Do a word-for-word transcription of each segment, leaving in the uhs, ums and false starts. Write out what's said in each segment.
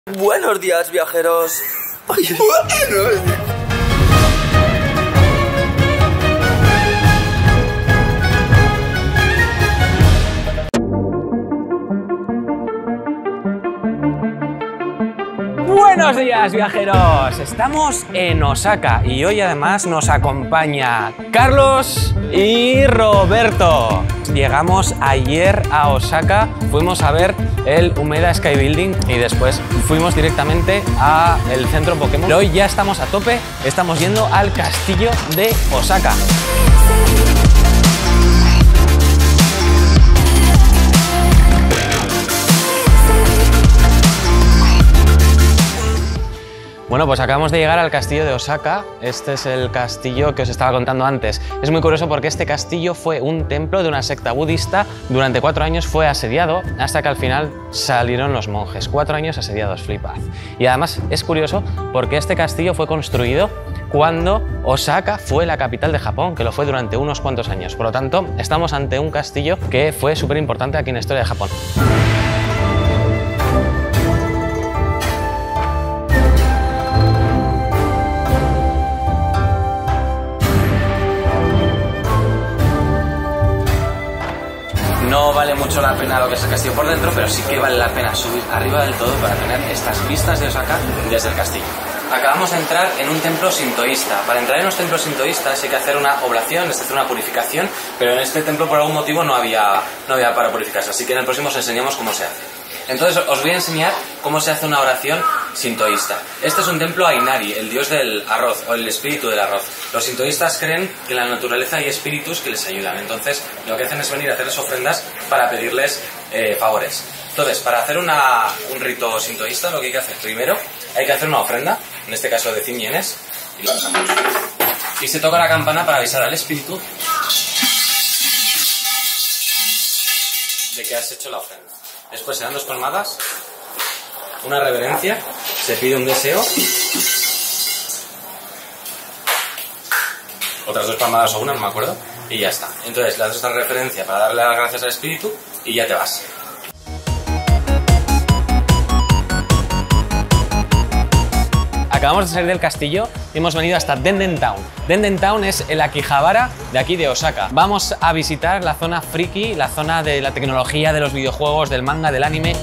Buenos días, viajeros. Buenos días, viajeros. Estamos en Osaka y hoy además nos acompaña Carlos y Roberto. Llegamos ayer a Osaka, fuimos a ver el Umeda Sky Building y después fuimos directamente al centro Pokémon. Pero hoy ya estamos a tope, estamos yendo al castillo de Osaka. Bueno, pues acabamos de llegar al castillo de Osaka. Este es el castillo que os estaba contando antes. Es muy curioso porque este castillo fue un templo de una secta budista. Durante cuatro años fue asediado hasta que al final salieron los monjes. Cuatro años asediados, flipad. Y además es curioso porque este castillo fue construido cuando Osaka fue la capital de Japón, que lo fue durante unos cuantos años. Por lo tanto, estamos ante un castillo que fue súper importante aquí en la historia de Japón. No vale mucho la pena lo que es el castillo por dentro, pero sí que vale la pena subir arriba del todo para tener estas vistas de Osaka desde el castillo. Acabamos de entrar en un templo sintoísta. Para entrar en los templos sintoístas hay que hacer una oblación, es decir, una purificación, pero en este templo por algún motivo no había, no había para purificarse, así que en el próximo os enseñamos cómo se hace. Entonces os voy a enseñar cómo se hace una oración sintoísta. Este es un templo a Inari, el dios del arroz, o el espíritu del arroz. Los sintoístas creen que en la naturaleza hay espíritus que les ayudan. Entonces lo que hacen es venir a hacerles ofrendas para pedirles eh, favores. Entonces, para hacer una, un rito sintoísta, lo que hay que hacer primero, hay que hacer una ofrenda, en este caso de cien yenes, y lo pasamos. Y se toca la campana para avisar al espíritu de que has hecho la ofrenda. Después se dan dos palmadas, una reverencia, se pide un deseo, otras dos palmadas o una, no me acuerdo, y ya está. Entonces le das otra referencia para darle las gracias al espíritu y ya te vas. Acabamos de salir del castillo y hemos venido hasta Denden Town. Denden Town es el Akihabara de aquí de Osaka. Vamos a visitar la zona friki, la zona de la tecnología, de los videojuegos, del manga, del anime.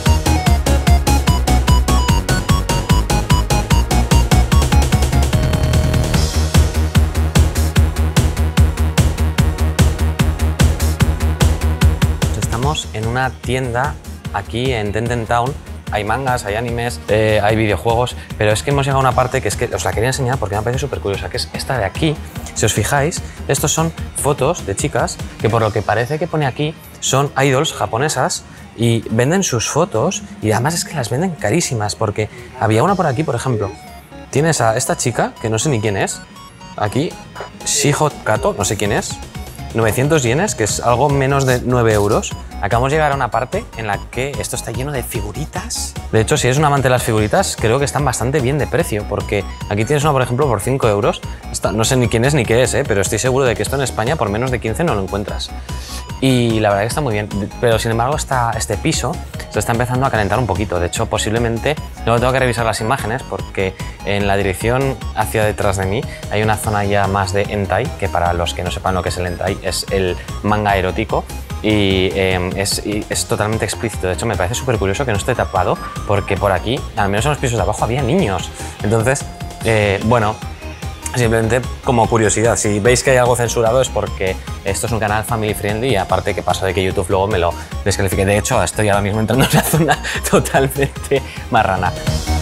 Estamos en una tienda aquí en Denden Town. Hay mangas, hay animes, eh, hay videojuegos, pero es que hemos llegado a una parte que es que os la quería enseñar porque me parece súper curiosa, que es esta de aquí. Si os fijáis, estos son fotos de chicas que por lo que parece que pone aquí son idols japonesas y venden sus fotos y además es que las venden carísimas porque había una por aquí, por ejemplo. Tienes a esta chica, que no sé ni quién es, aquí, Shiho Kato, no sé quién es, novecientos yenes, que es algo menos de nueve euros. Acabamos de llegar a una parte en la que esto está lleno de figuritas. De hecho, si eres un amante de las figuritas, creo que están bastante bien de precio, porque aquí tienes una, por ejemplo, por cinco euros. Esta, no sé ni quién es ni qué es, ¿eh? Pero estoy seguro de que esto en España por menos de quince no lo encuentras. Y la verdad que está muy bien, pero sin embargo esta, este piso se está empezando a calentar un poquito. De hecho, posiblemente, luego tengo que revisar las imágenes porque en la dirección hacia detrás de mí hay una zona ya más de hentai, que para los que no sepan lo que es el hentai, es el manga erótico. Y, eh, es, y es totalmente explícito. De hecho, me parece súper curioso que no esté tapado porque por aquí, al menos en los pisos de abajo, había niños. Entonces, eh, bueno, simplemente como curiosidad, si veis que hay algo censurado es porque esto es un canal family friendly y aparte que pasó de que YouTube luego me lo descalifique. De hecho, estoy ahora mismo entrando en una zona totalmente marrana.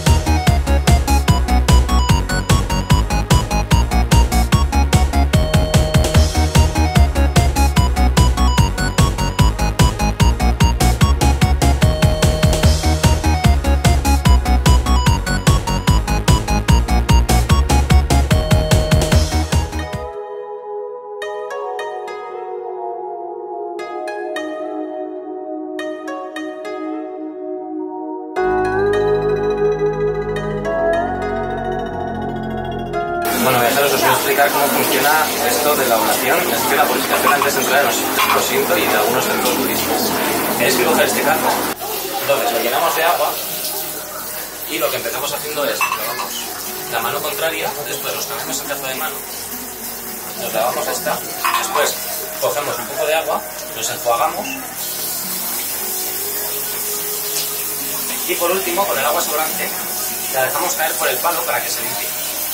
Bueno, viajeros, os voy a explicar cómo funciona esto de la oración, es decir, la purificación antes de entrar en los sitios Shinto y de algunos templos budistas. Tienes que coger este cazo, entonces lo llenamos de agua y lo que empezamos haciendo es lavamos la mano contraria, después nos cambiamos el cazo de mano, nos lavamos esta, después cogemos un poco de agua, nos enjuagamos y por último con el agua sobrante la dejamos caer por el palo para que se limpie.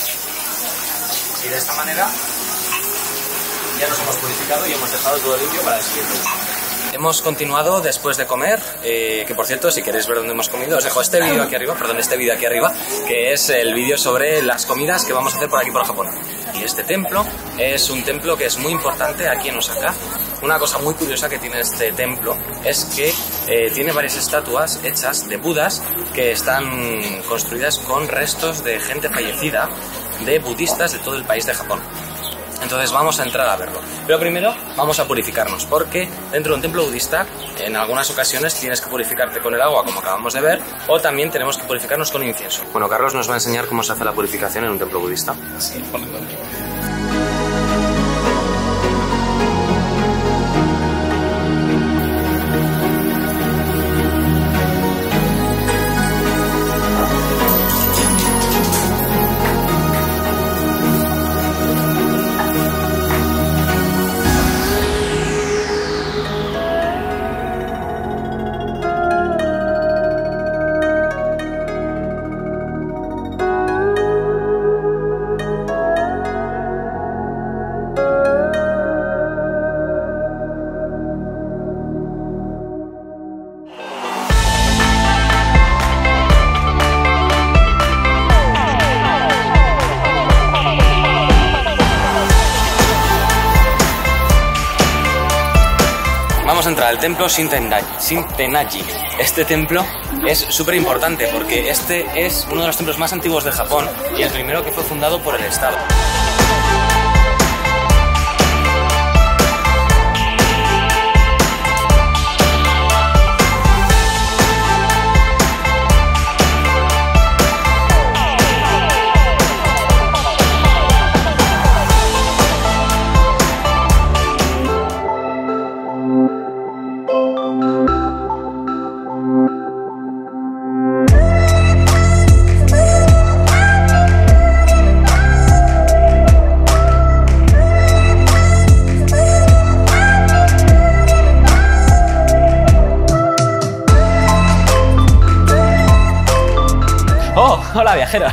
Y de esta manera ya nos hemos purificado y hemos dejado todo limpio para el siguiente uso. Hemos continuado después de comer, eh, que por cierto, si queréis ver dónde hemos comido, os dejo este vídeo aquí arriba, perdón, este vídeo aquí arriba, que es el vídeo sobre las comidas que vamos a hacer por aquí por Japón. Y este templo es un templo que es muy importante aquí en Osaka. Una cosa muy curiosa que tiene este templo es que eh, tiene varias estatuas hechas de budas que están construidas con restos de gente fallecida, de budistas de todo el país de Japón. Entonces vamos a entrar a verlo. Pero primero vamos a purificarnos, porque dentro de un templo budista en algunas ocasiones tienes que purificarte con el agua, como acabamos de ver, o también tenemos que purificarnos con incienso. Bueno, Carlos nos va a enseñar cómo se hace la purificación en un templo budista. Sí, por favor. Vamos a entrar al templo Shintenaji. Este templo es súper importante porque este es uno de los templos más antiguos de Japón y el primero que fue fundado por el Estado. ¡Oh! ¡Hola, viajeros!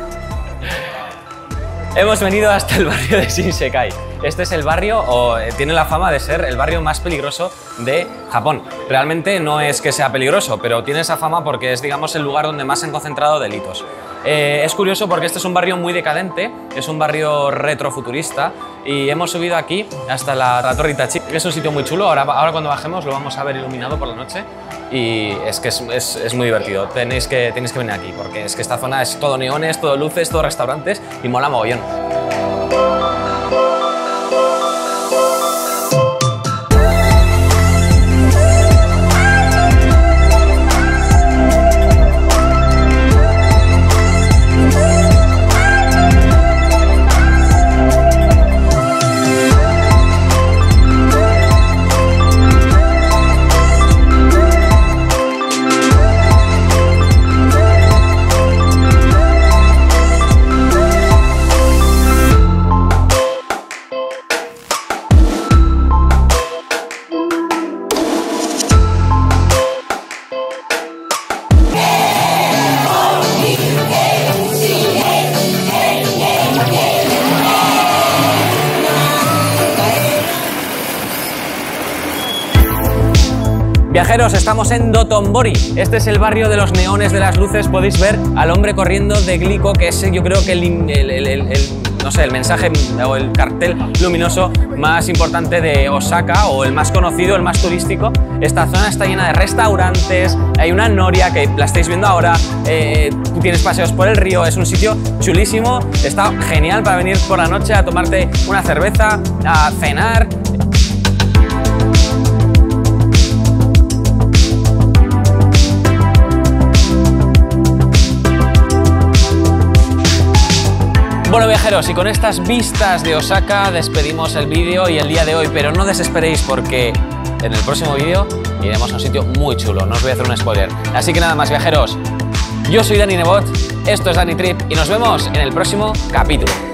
Hemos venido hasta el barrio de Shinsekai. Este es el barrio, o eh, tiene la fama de ser el barrio más peligroso de Japón. Realmente no es que sea peligroso, pero tiene esa fama porque es, digamos, el lugar donde más se han concentrado delitos. Eh, es curioso porque este es un barrio muy decadente, es un barrio retrofuturista y hemos subido aquí hasta la, la Torre Itachi. Es un sitio muy chulo, ahora, ahora cuando bajemos lo vamos a ver iluminado por la noche y es que es, es, es muy divertido. Tenéis que, tenéis que venir aquí porque es que esta zona es todo neones, todo luces, todo restaurantes y mola mogollón. Viajeros, estamos en Dotonbori. Este es el barrio de los neones, de las luces. Podéis ver al hombre corriendo de Glico, que es, yo creo que el, el, el, el, el, no sé, el mensaje o el cartel luminoso más importante de Osaka, o el más conocido, el más turístico. Esta zona está llena de restaurantes, hay una noria que la estáis viendo ahora, eh, tienes paseos por el río, es un sitio chulísimo, está genial para venir por la noche a tomarte una cerveza, a cenar. Bueno, viajeros, y con estas vistas de Osaka despedimos el vídeo y el día de hoy, pero no desesperéis porque en el próximo vídeo iremos a un sitio muy chulo, no os voy a hacer un spoiler. Así que nada más, viajeros, Yo soy Dani Nebot, esto es Dani Trip y nos vemos en el próximo capítulo.